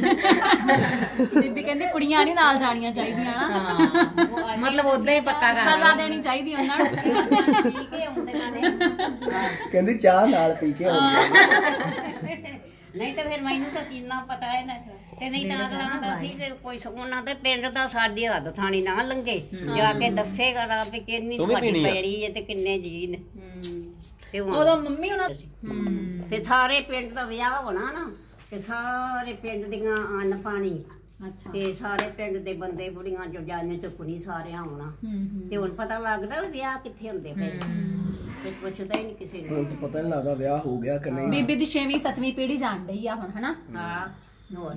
ਵੇਖਣ ਬੀਬੀ ਕਹਿੰਦੀ ਕੁੜੀਆਂ ਨਹੀਂ ਨਾਲ ਜਾਣੀਆਂ ਚਾਹੀਦੀਆਂ ਨਾ ਮਤਲਬ ਉਦਾਂ ਹੀ ਪੱਕਾ ਕਰ ਸਜ਼ਾ ਦੇਣੀ ਚਾਹੀਦੀ ਉਹਨਾਂ ਨੂੰ। ਪੀ ਕੇ ਆਉਂਦੀਆਂ ਨੇ ਕਹਿੰਦੀ ਚਾਹ ਨਾਲ ਪੀ ਕੇ ਆਉਂਦੀ ਨਹੀਂ ਤਾਂ ਫਿਰ ਮੈਨੂੰ ਤਾਂ ਕਿੰਨਾ ਪਤਾ ਹੈ ਨਾ ਤੇ ਨਹੀਂ ਤਾਂ ਅਗਲਾ ਆਂਦਾ ਸੀ ਕਿ ਕੋਈ ਉਹਨਾਂ ਦੇ ਪਿੰਡ ਦਾ ਸਾਡੀ ਹੱਦ ਥਾਣੀ ਨਾ ਲੰਘੇ ਜਾ ਕੇ ਦੱਸੇਗਾ ਨਾ ਵੀ ਕਿੰਨੀ ਤੂੰ ਵੀ ਤੁਹਾਡੀ ਪੀਣੀ ਆ? ਪੈੜੀ ਹੈ ਤੇ ਕਿੰਨੇ ਜੀ ਨੇ ਤੇ ਹੁਣ ਉਦੋਂ ਮੰਮੀ ਉਹਨਾਂ ਤੇ ਸਾਰੇ ਪਿੰਡ ਦਾ ਵਿਆਹ ਹੋਣਾ ਨਾ ਤੇ ਸਾਰੇ ਪਿੰਡ ਦੀਆਂ ਅੰਨ ਪਾਣੀ ਅੱਛਾ ਤੇ ਸਾਰੇ ਪਿੰਡ ਦੇ ਬੰਦੇ ਬੁੜੀਆਂ ਜੋ ਜਾਣੇ ਟੁਕੜੀ ਸਾਰਿਆਂ ਆਉਣਾ ਤੇ ਹੁਣ ਪਤਾ ਲੱਗਦਾ ਵੀ ਵਿਆਹ ਕਿੱਥੇ ਹੁੰਦੇ ਪਏ ਤੇ ਪੁੱਛਦਾ ਹੀ ਨਹੀਂ ਕਿਸੇ ਨੂੰ ਹੁਣ ਤਾਂ ਪਤਾ ਨਹੀਂ ਲੱਗਦਾ ਵਿਆਹ ਹੋ ਗਿਆ ਕਿ ਨਹੀਂ ਬੀਬੀ ਦੀ ਛੇਵੀਂ ਸੱਤਵੀਂ ਪੀੜ੍ਹੀ ਜਾਣ ਡਈ ਆ ਹੁਣ ਹਨਾ। ਹਾਂ ਹੋਰ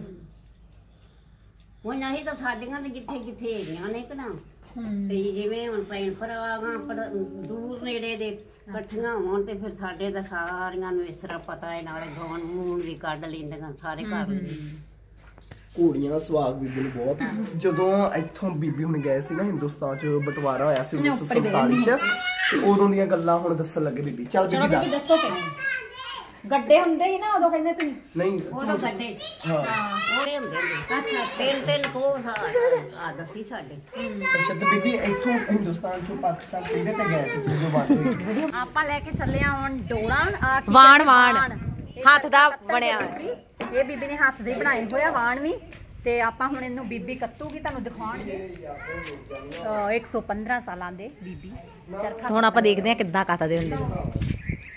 ਉਹ ਨਹੀਂ ਤਾਂ ਸਾਡੀਆਂ ਤੇ ਜਿੱਥੇ ਜਿੱਥੇ ਹੈਗੀਆਂ ਨੇ ਕਿ ਨਾ ਤੇ ਜਿਵੇਂ ਹੁਣ ਭੈਣ ਭਰਾਵਾਂ ਪਰ ਦੂਰ ਨੇੜੇ ਦੇ ਇਕੱਠੀਆਂ ਹੋਣ ਤੇ ਫਿਰ ਸਾਡੇ ਤਾਂ ਸਾਰੀਆਂ ਨੂੰ ਇਸ ਤਰ੍ਹਾਂ ਪਤਾ ਹੈ ਨਾਲੇ ਗਾਉਣ ਮੂਣ ਵੀ ਕੱਢ ਲੈਂਦੀਆਂ ਸਾਰੇ ਘਰ ਘੋੜੀਆਂ ਦਾ ਸਵਾਗ ਬੀਬੀ ਨੂੰ ਬਹੁਤ। ਜਦੋਂ ਇੱਥੋਂ ਬੀਬੀ ਹੁਣ ਗਏ ਸੀ ਨਾ ਹਿੰਦੁਸਤਾਨ ਚ ਬਟਵਾਰਾ ਹੋਇਆ ਸੀ ਉੱਨੀ ਸੌ ਸੰਤਾਲੀ ਚ, ਤੇ ਉਦੋਂ ਦੀਆਂ ਗੱਲਾਂ ਹੁਣ ਦੱਸਣ ਲੱਗੇ ਬੀਬੀ। ਚੱਲ ਚਲੋ ਬੀਬੀ ਬੀਬੀ ਦੱਸ। ਦੱਸੋ ਕਿਵੇਂ ਗੱਡੇ ਹੁੰਦੇ ਸੀ ਨਾ ਉਦੋਂ ਕਹਿੰਦੇ ਤੁਸੀਂ? ਨਹੀਂ ਉਦੋਂ ਗੱਡੇ ਹਾਂ ਉਹਦੇ ਹੁੰਦੇ ਹੁੰਦੇ ਅੱਛਾ ਤਿੰਨ ਤਿੰਨ ਕੋ ਆ ਦੱਸੀ ਸਾਡੇ ਅੱਛਾ। ਤੇ ਬੀਬੀ ਇੱਥੋਂ ਹਿੰਦੁਸਤਾਨ ਚੋਂ ਪਾਕਿਸਤਾਨ ਕਿਹਦੇ ਤੇ ਗਏ ਸੀ ਜਦੋਂ ਬਾਟੇ? ਆਪਾਂ ਲੈ ਕੇ ਚੱਲੇ ਆ ਹੁਣ ਡੋਲਾ ਆ ਕੀ ਵਾਣ, ਕਹਿੰਦੇ ਵਾਣ। ਹੱਥ ਦਾ ਬਣਿਆ ਹੋਇਆ। ਇਹ ਬੀਬੀ ਨੇ ਹੱਥ ਦੇ ਬਣਾਏ ਹੋਇਆ ਵਾਣ ਵੀ, ਤੇ ਆਪਾਂ ਹੁਣ ਇਹਨੂੰ ਬੀਬੀ ਕੱਤੂਗੀ, ਤੁਹਾਨੂੰ ਦਿਖਾਉਣਗੇ। ਇੱਕ ਸੌ ਪੰਦਰਾਂ ਸਾਲਾਂ ਦੇ ਬੀਬੀ ਚਰਖਾ। ਹੁਣ ਆਪਾਂ ਦੇਖਦੇ ਹਾਂ ਕਿੱਦਾਂ ਕੱਤਦੇ ਹੁੰਦੇ ਨੇ।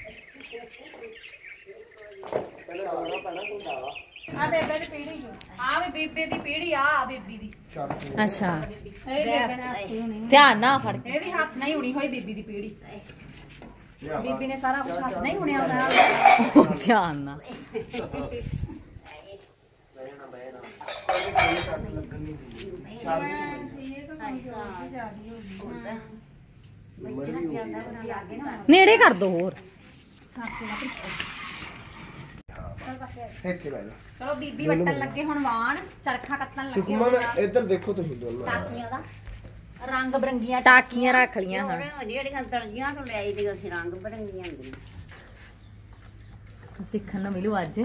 ਆ ਬੇਬੇ ਦੀ ਪੀੜੀ ਆ ਵੀ ਬੀਬੀ ਦੀ ਪੀੜੀ ਆ ਆ ਬੀਬੀ ਦੀ। ਅੱਛਾ ਧਿਆਨ ਨਾਲ ਫੜ ਕੇ। ਇਹ ਵੀ ਹੱਥ ਨਹੀਂ ਹੁਣੀ ਹੋਈ ਬੀਬੀ ਦੀ ਪੀੜੀ। ਬੀਬੀ ਨੇ ਸਾਰਾ ਕੁਝ ਹੱਥ ਨਹੀਂ ਹੁਣਿਆ ਹੋਣਾ। ਧਿਆਨ ਨਾਲ ਨੇੜੇ ਕਰ ਦੋ ਹੋਰ। ਇੱਥੇ ਬਹਿ ਜਾ। ਚਲੋ ਬੀਬੀ ਵੱਟਣ ਲੱਗੇ ਹੁਣ ਵਾਣ, ਚਰਖਾ ਕੱਤਣ ਲੱਗੇ। ਸੁਖਮਨ ਇੱਧਰ ਦੇਖੋ ਤੁਸੀਂ ਦੋਨੋਂ। ਟਾਕੀਆਂ ਦਾ ਰੰਗ ਬਰੰਗੀਆਂ ਟਾਕੀਆਂ ਰੱਖ ਲੀਆਂ ਹਾਂ। ਜਿਹੜੀਆਂ ਦਰਜੀਆਂ ਤੋਂ ਲੈ ਆਈਆਂ ਸੀ ਰੰਗ ਬਰੰਗੀਆਂ ਹੁੰਦੀਆਂ। ਸਿੱਖਣ ਨੂੰ ਮਿਲੂ ਅੱਜ।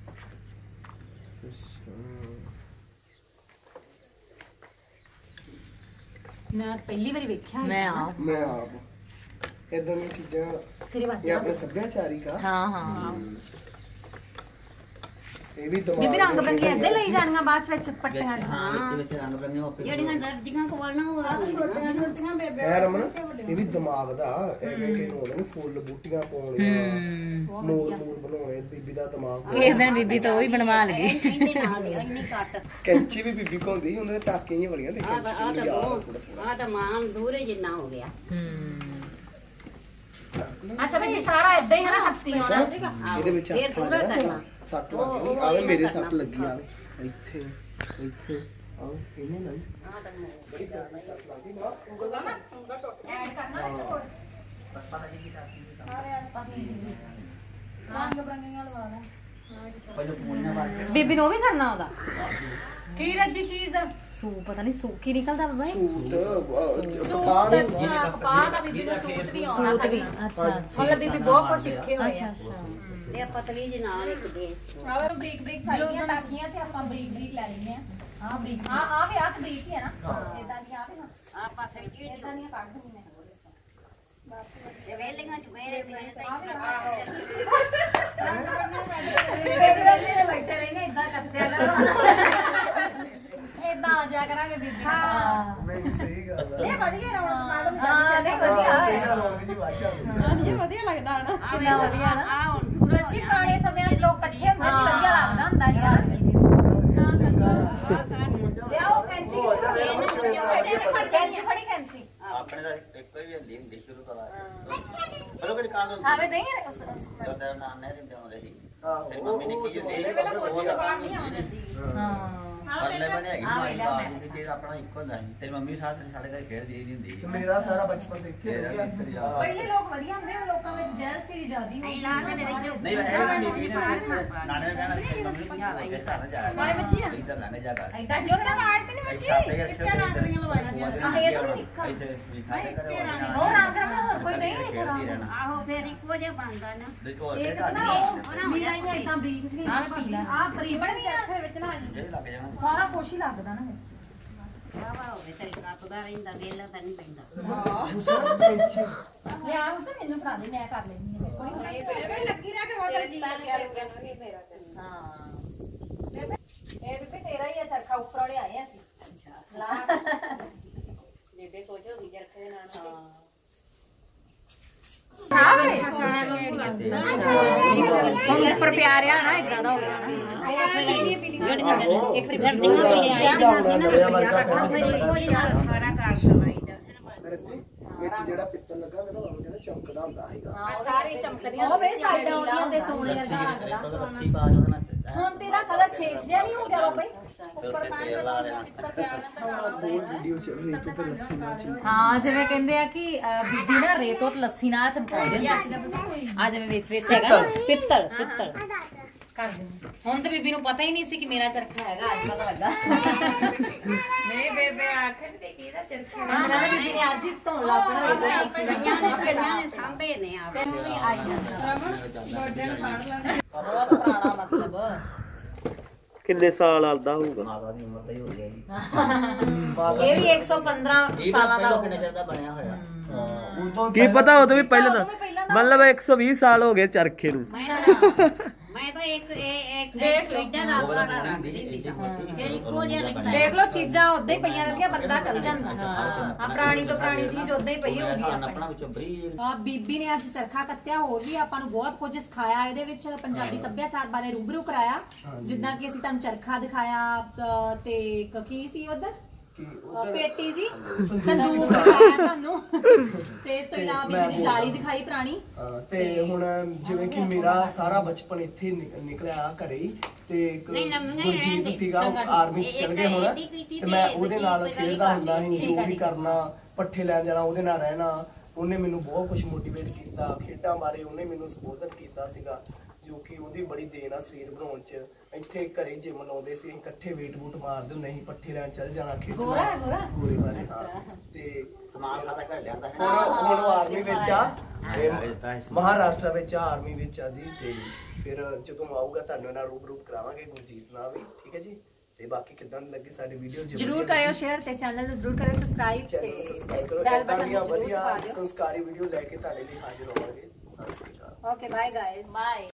ਮੈਂ ਪਹਿਲੀ ਵਾਰੀ ਵੇਖਿਆ। ਮੈਂ ਆਪ ਮੈਂ ਆਪ ਇਦਾਂ ਦੀਆਂ ਚੀਜ਼ਾਂ ਤੇਰੇ ਇਹ ਵਾਜਾ ਆਪਣੇ ਸੱਭਿਆਚਾਰਿਕ ਆ। ਹਾਂ ਹਾਂ ਇਹ ਵੀ ਦਿਮਾਗ ਬੀਬੀ ਰੰਗ ਬਰੰਗੀਆਂ ਇੱਦਾਂ ਲਈ ਜਾਣੀਆਂ ਬਾਅਦ ਵਿੱਚ ਪੱਟੀਆਂ ਜਿਹੜੀਆਂ ਦਰਜੀਆਂ ਕੋਲ ਨਾ ਉਹ ਹੈ ਰਮਨ, ਇਹ ਵੀ ਦਿਮਾਗ ਦਾ ਐਵੇਂ ਕਿ ਨੂੰ ਨੇ ਫੁੱਲ ਬੂਟੀਆਂ ਪਾਉਣੀਆਂ, ਮੋਰ ਮੋਰ ਬਣਾਉਣੇ। ਬੀਬੀ ਦਾ ਦਿਮਾਗ। ਕਿਸੇ ਦਿਨ ਬੀਬੀ ਤਾਂ ਉਹ ਵੀ ਬਣਵਾ ਲਗੇ। ਕਹਿੰਦੇ ਨਾਲ ਇੰਨੀ ਕੱਟ ਕੈਂਚੀ ਵੀ ਬੀਬੀ ਕੋਂਦੀ ਸੀ, ਉਹਨਾਂ ਦੇ ਟਾਕੀਆਂ ਹੀ ਬੜੀਆਂ। ਤੇ ਆ ਤਾਂ ਆ ਕੈਂਚੀ ਤਾਂ ਯਾਦ ਆ ਬਹੁਤ- ਥੋੜਾ ਥੋੜਾ। ਆ ਤਾਂ ਮਾਨ ਦੂਰੇ ਜਿੰਨਾ ਹੋ ਗਿਆ। ਅੱਛਾ ਬੀਬੀ ਸਾਰਾ ਇਦਾਂ ਹੀ ਹੈ ਨਾ ਹੱਥੀ ਆਉਣਾ। ਇਹਦੇ ਵਿੱਚ ਫੇਰ ਹੱਥ ਆ ਪੂਰਾ ਜਾਣਾ ਕਰਨਾ। ਸੱਟ ਉਹ- ਵਾਸੀ ਉਹ ਆਵੇ ਇਹ ਮੇਰੇ ਕਰਨਾ ਸੱਟ ਲੱਗੀ ਆਵੇ ਇੱਥੇ ਇੱਥੇ ਆਵੇ ਇਹਨੇ ਨਹੀਂ ਆ ਤਾਂ ਮੂੰਹ। ਬੜੀ ਪਿਆਰੀ ਸੱਟ ਲੱਗੀ ਨਾ। ਐਡ ਕਰਨਾ ਵਿੱਚ ਹੋਰ ਰੰਗ ਬਰੰਗੀਆਂ ਲਵਾ ਲੈ। ਬੀਬੀ ਨੂੰ ਉਹ ਵੀ ਕਰਨਾ ਉਹਦਾ ਕੀ ਰੱਜੀ ਚੀਜ਼ ਸੂਪ। ਪਤਾ ਨਹੀਂ ਸੂਪ ਕੀ ਨਿਕਲਦਾ ਬਾਬਾ ਇਹ। ਸੂਟ ਕਪਾਹ ਨੂੰ ਅੱਛਾ ਕਪਾਹ ਦਾ ਬੀਬੀ ਨੂੰ ਸੂਟ ਵੀ ਆਉਣਾ। ਸੂਟ ਵੀ ਅੱਛਾ ਅੱਛਾ ਮਤਲਬ ਬੀਬੀ ਬਹੁਤ ਕੁਝ ਸਿੱਖੇ ਹੋਏ ਅੱਛਾ ਆ। ਅੱਛਾ ਇਹ ਪਤਲੀ ਜਿਹੀ ਨਾਲ ਇੱਕ ਦੇ ਆਹ ਬਰੀਕ ਬਰੀਕ ਚਾਹੀਦੀਆਂ ਟਾਕੀਆਂ ਤੇ ਆਪਾਂ ਬਰੀਕ ਬਰੀਕ ਲੈ ਲੈਂਦੇ ਆ। ਆਹ ਬਰੀਕ ਹਾਂ ਆ ਵੀ ਆ ਬਰੀਕ ਹੀ ਹੈ ਨਾ ਇਦਾਂ ਦੀਆਂ ਆ ਵੀ ਨਾ ਆ ਪਾਸੇ ਜੀ ਇਦਾਂ ਦੀਆਂ ਕੱਢ ਦਿੰਦੇ ਨੇ। ਤੇ ਵੇਲੀਆਂ ਚ ਮੇਰੇ ਮੇਰੇ ਤਾਂ ਬੈਠੇ ਰਹਿੰਦੇ ਇਦਾਂ ਕੱਤਿਆ ਇਦਾਂ ਆ ਜਾ ਕਰਾਂਗੇ ਬੀਬੀ ਨਾਲ। ਨਹੀਂ ਸਹੀ ਗੱਲ ਆ। ਇਹ ਵਧੀਆ ਰੌਣਕ ਮਾਲੂਮ ਹਾਂ ਨਹੀਂ ਸਹੀ ਵਧੀਆ ਗੱਲ ਹੋਣੀ ਜੀ ਵਾਚਾ ਹੁੰਦੀ। ਇਹ ਵਧੀਆ ਲੱਗਦਾ ਹਨਾ ਕਿੰਨਾ ਵਧੀਆ ਨਾ ਆ ਹੁਣ ਸੱਚੀ ਪੁਰਾਣੇ ਸਮਿਆਂ 'ਚ ਲੋਕ ਇਕੱਠੇ ਹੁੰਦੇ ਸੀ ਵਧੀਆ ਲੱਗਦਾ ਹੁੰਦਾ ਸੀ। ਲਿਆਓ ਕੈਂਚੀ ਕੈਂਚੀ ਫੜੀ ਕੈਂਚੀ ਆਪਣੇ ਦਾ ਇੱਕ ਹੀ ਹੁੰਦੀ ਹੁੰਦੀ ਸ਼ੁਰੂ ਤੋਂ ਬਰੋ ਕਿਹੜੀ ਕਾਂ ਹੁੰਦੀ ਆਵੇ ਨਹੀਂ ਜਦੋਂ ਤੇਰਾ ਨਾਮ ਨਹੀਂ ਰਹਿੰਦੇ ਹੁੰਦੇ ਸੀ ਆਹੋ, ਤੇਰੀ ਮੰਮੀ ਨੇ ਕੀ ਹੁੰਦੀ ਉਹ ਹਾਂ ਪਰਲੇ ਬਣੇ ਹੈਗੀ ਮਾਈ ਬਾਪ ਦੀ ਆਪਣਾ ਇੱਕੋ ਹੁੰਦਾ ਸੀ ਤੇਰੀ ਮੰਮੀ ਸਾਡੇ ਸਾਡੇ ਘਰ ਖੇਡਦੀ ਹੀ ਹੁੰਦੀ ਸੀ ਮੇਰਾ ਸਾਰਾ ਬਚਪਨ ਤੇ ਇੱਥੇ ਤੇਰਾ ਰਹਿ ਵੀ ਇੱਥੇ ਗਿਆ। ਜਾ। ਪਹਿਲੇ ਲੋਕ ਵਧੀਆ ਹੁੰਦੇ ਆ ਲੋਕਾਂ ਵਿੱਚ ਜੈਲਸੀ ਜ਼ਿਆਦੀ ਨਹੀਂ ਹੁੰਦੀ ਲਾ ਕੇ ਦੇ ਵਿੱਚ ਨਹੀਂ ਇਹ ਵੀ ਨਹੀਂ ਨਾ ਨਾਨੇ ਨੇ ਕਹਿਣਾ ਤੇਰੀ ਮੰਮੀ ਪੰਜਾਹ ਲੈ ਕੇ ਘਰ ਜਾ ਬਾਏ ਬੱਚੀ ਇੱਧਰ ਲੰਘ ਜਾ ਕਰ ਇਦਾਂ ਕਿਉਂ ਤਾਂ ਆਵਾਜ਼ ਤੇ ਨਹੀਂ ਇੱਥੇ ਆਪੇ ਰੱਖਿਆ ਤੇ ਇੱਧਰ ਆਹ ਇਹ ਤਾਂ ਨਿੱਕਾ। ਇੱਥੇ ਵੀ ਸਾਡੇ ਘਰ ਉਹ ਰੰਗ ਰੰਗ ਹੋਰ ਕੋਈ ਨਹੀਂ ਇੱਥੇ ਖੇਡਦੀ ਰਹਿਣਾ ਆਹੋ ਫੇਰ ਇੱਕੋ ਜਿਹਾ ਬਣਦਾ ਨਾ ਦੇਖੋ ਹੋਰ ਇੱਕ ਤੇ ਨਾ ਉਹ ਮੀਰਾ ਹੀ ਇਦਾਂ ਬਰੀਕ ਜਿਹੀ ਆ ਪੀ ਲੈ ਆ ਬਰੀਬਣ ਵੀ ਇੱਥੇ ਵਿੱਚ ਨਾ ਇਹ ਲੱਗ ਜਾਣਾ ਸਾਰਾ ਕੁਝ ਹੀ ਲੱਗਦਾ ਨਾ ਵਾਵਾ ਹੋਵੇ ਤੇਰੀ ਕੱਪਦਾ ਰਹਿੰਦਾ ਵੇਲਾ ਤਾਂ ਨਹੀਂ ਪੈਂਦਾ ਦੂਸਰਾ ਕੈਂਚੀ ਲਿਆ ਉਸ ਮੈਨੂੰ ਫੜਾ ਦੇ ਮੈਂ ਕਰ ਲੈਂਦੀ ਹਾਂ ਕੋਈ ਲੱਗੀ ਰਹਿ ਕੇ ਹੋਰ ਜੀ ਹਾਂ ਇਹ ਵੀ ਤੇਰਾ ਹੀ ਆ ਚਰਖਾ ਉੱਪਰ ਵਾਲੇ ਆਏ ਆ ਅਸੀਂ ਅੱਛਾ ਲਾ ਬੇਬੇ ਕੁਝ ਹੋ ਗਈ ਜਰਖੇ ਨਾਲ ਹੁਣ ਉੱਪਰ ਪਿਆਰਿਆ ਨਾ ਇਦਾਂ ਦਾ ਹੋ ਗਿਆ ਨਾ ਇੱਕ ਫਿਰ ਦਰਦੀਆਂ ਵੀ ਰੱਜੀ ਵਿੱਚ ਜਿਹੜਾ ਪਿੱਤਲ ਲੱਗਾ ਹੁੰਦਾ ਨਾ ਉਹ ਜਿਹੜਾ ਚਮਕਦਾ ਹੁੰਦਾ ਹੈਗਾ। ਸਾਰੇ ਚਮਕਦੀਆਂ ਉਹ ਵੇ ਸਾਈਡਾਂ ਉਹਦੀਆਂ ਦੇ ਸੋਨੇ ਵਰਗਾ ਲੱਗਦਾ ਦੇਖੋ ਰੱਸੀ ਪਾ ਦੋ ਨਾ ਹੁਣ ਤੇਰਾ ਕਲਰ ਚੇਂਜ ਜਿਹਾ ਨਹੀਂ ਹੋ ਗਿਆ ਬਾਬਾ ਉੱਪਰ ਤੇਲ ਲਾ ਦੇਣਾ ਬਹੁਤ ਵੀਡੀਓ ਚੱਲ ਰਹੀ ਤੂੰ ਤੇ ਲੱਸੀ ਨਾਲ ਚੀ ਹਾਂ ਜਿਵੇਂ ਕਹਿੰਦੇ ਆ ਕਿ ਅਹ, ਬੀਬੀ ਨਾ ਰੇਤੋਂ ਤੇ ਲੱਸੀ ਨਾਲ ਚਮਕਾਉਂਦੇ ਹੁੰਦੇ ਸੀ ਆ ਜਿਵੇਂ ਵਿੱਚ ਵਿੱਚ ਹੈਗਾ ਨਾ ਪਿੱਤਲ ਪਿੱਤਲ ਕਰ ਦਿੰਦੇ ਹੁਣ ਤੇ ਬੀਬੀ ਨੂੰ ਪਤਾ ਹੀ ਨਹੀਂ ਸੀ ਕਿ ਮੇਰਾ ਚਰਖਾ ਹੈਗਾ ਅੱਜ ਪਤਾ ਲੱਗਾ ਨਹੀਂ ਬੇਬੇ ਆਖਰ ਤੇ ਕਿਹਦਾ ਚਰਖਾ ਹਾਂ ਮੇਰਾ ਬੀਬੀ ਨੇ ਅੱਜ ਹੀ ਧੋਣ ਲੱਪਣਾ ਪਹਿਲਾਂ ਨੇ ਸਾਂਭੇ ਨੇ ਆਪ ਬਹੁਤ ਪੁਰਾਣਾ ਮਤਲਬ ਕਿੰਨੇ ਸਾਲ ਆਲਦਾ ਹੋਊਗਾ? ਮਾਤਾ ਦੀ ਉਮਰ ਦਾ ਹੀ ਹੋ ਗਿਆ ਜੀ ਇਹ ਵੀ ਇੱਕ ਸੌ ਪੰਦਰਾਂ ਸਾਲਾਂ ਦਾ ਕਿੰਨੇ ਚਿਰ ਦਾ ਬਣਿਆ ਹੋਇਆ ਹਾਂ ਉਦੋਂ ਕੀ ਪਤਾ ਉਦੋਂ ਵੀ ਪਹਿਲਾਂ ਦਾ ਮਤਲਬ ਇੱਕ ਸੌ ਵੀਹ ਸਾਲ ਹੋ ਗਏ ਚਰਖੇ ਨੂੰ। ਮੈਂ ਤਾਂ ਇੱਕ ਇੱਕ ਇੱਕ ਸਵੀਡਨ ਆਲਦਾ ਰੱਖਦੀ ਸੀ ਫਿਰ ਇੱਕੋ ਜਿਹਾ ਰੱਖਦਾ ਦੇਖ ਲਓ ਚੀਜ਼ਾਂ ਉਦਾਂ ਹੀ ਪਈਆਂ ਰਹਿੰਦੀਆਂ, ਬੰਦਾ ਚੱਲ ਜਾਂਦਾ। ਹਾਂ ਪੁਰਾਣੀ ਤੋਂ ਪੁਰਾਣੀ ਚੀਜ਼ ਉਦਾਂ ਹੀ ਪਈ ਹੋਊਗੀ ਆਪਣਾ ਆਪਣੀ। ਵਿੱਚੋਂ ਬਰੀ ਆ ਬੀਬੀ ਨੇ ਅੱਜ ਚਰਖਾ ਕੱਤਿਆ, ਹੋਰ ਵੀ ਆਪਾਂ ਨੂੰ ਬਹੁਤ ਕੁਝ ਸਿਖਾਇਆ ਇਹਦੇ ਵਿੱਚ, ਪੰਜਾਬੀ ਸੱਭਿਆਚਾਰ ਬਾਰੇ ਰੂਬਰੂ ਕਰਾਇਆ। ਜਿੱਦਾਂ ਕਿ ਅਸੀਂ ਤੁਹਾਨੂੰ ਚਰਖਾ ਦਿਖਾਇਆ ਅ, ਤੇ ਇੱਕ ਕੀ ਸੀ ਉਧਰ ਕਿ ਅ, ਪੇਟੀ ਜੀ ਸੰਦੂਕ ਦਿਖਾਇਆ ਤੁਹਾਨੂੰ, ਤੇ ਇਸ ਤੋਂ ਇਲਾਵਾ ਬੀਬੀ ਦੀ ਜਾਲੀ ਦਿਖਾਈ ਪੁਰਾਣੀ। ਹਾਂ, ਤੇ ਹੁਣ ਜਿਵੇਂ ਕਿ ਮੇਰਾ ਸਾਰਾ ਬਚਪਨ ਇੱਥੇ ਨਿਕ- ਨਿਕਲਿਆ ਘਰੇ ਹੀ, ਤੇ ਇੱਕ ਗੁਰਜੀਤ ਸੀਗਾ ਆਰਮੀ ਚ ਚਲ ਗਏ ਹੁਣ, ਤੇ ਮੈਂ ਉਹਦੇ ਨਾਲ ਖੇਡਦਾ ਹੁੰਦਾ ਸੀ, ਜੋ ਵੀ ਕਰਨਾ, ਪੱਠੇ ਲੈਣ ਜਾਣਾ, ਉਹਦੇ ਨਾਲ ਰਹਿਣਾ। ਉਹਨੇ ਮੈਨੂੰ ਬਹੁਤ ਕੁਝ ਮੋਟੀਵੇਟ ਕੀਤਾ ਖੇਡਾਂ ਬਾਰੇ, ਉਹਨੇ ਮੈਨੂੰ ਸੰਬੋਧਨ ਕੀਤਾ ਸੀਗਾ, ਜੋ ਕਿ ਉਹਦੀ ਬੜੀ ਦੇਣ ਆ ਸਰੀਰ ਬਣਾਉਣ ਚ। ਇੱਥੇ ਘਰੇ ਜਿਮ ਲਾਉਂਦੇ ਸੀ, ਇਕੱਠੇ ਵੇਟ ਵੂਟ ਮਾਰਦੇ ਹੁੰਦੇ ਸੀ, ਪੱਠੇ ਲੈਣ ਚੱਲ ਜਾਣਾ ਖੇਡਣਾ। ਗੋਰਾ ਗੋਰਾ ਗੋਰੇ ਬਾਰੇ ਹਾਂ। ਤੇ ਸਮਾਨ ਸਾਡਾ ਘਰ ਲਿਆਂਦਾ ਹੈ ਹੁਣ ਹੁਣ ਉਹ ਆਰਮੀ ਵਿੱਚ ਆ, ਤੇ ਹਾਂ ਮਹਾਰਾਸ਼ਟਰ ਵਿੱਚ ਆ, ਆਰਮੀ ਵਿੱਚ ਆ ਜੀ। ਤੇ ਫਿਰ ਜਦੋਂ ਆਊਗਾ ਤੁਹਾਨੂੰ ਨਾਲ ਰੂਪ ਰੂਪ ਕਰਾਵਾਂਗੇ ਗੁਰਜੀਤ ਨਾਲ ਵੀ, ਠੀਕ ਹੈ ਜੀ। ਤੇ ਬਾਕੀ ਕਿਦਾਂ ਲੱਗੀ ਸਾਡੀ ਵੀਡੀਓ ਜਰੂਰ ਕਰਿਓ ਸ਼ੇਅਰ ਤੇ ਚੈਨਲ ਨੂੰ ਜਰੂਰ ਕਰਿਓ ਸਬਸਕ੍ਰਾਈਬ ਚੈਨਲ ਨੂੰ ਸਬਸਕ੍ਰਾਈਬ ਕਰੋ। ਬੈਲ ਇਦਾਂ ਬਟਨ ਦੀਆਂ ਨੂੰ ਜ਼ਰੂਰ ਵਧੀਆ ਦਬਾ ਦਿਓ। ਸੰਸਕਾਰੀ ਵੀਡੀਓ ਲੈ ਕੇ ਤੁਹਾਡੇ ਲਈ ਹਾਜ਼ਰ ਹੋਵਾਂਗੇ। ਸਤਿ ਸ਼੍ਰੀ ਅਕਾਲ। Okay bye guys bye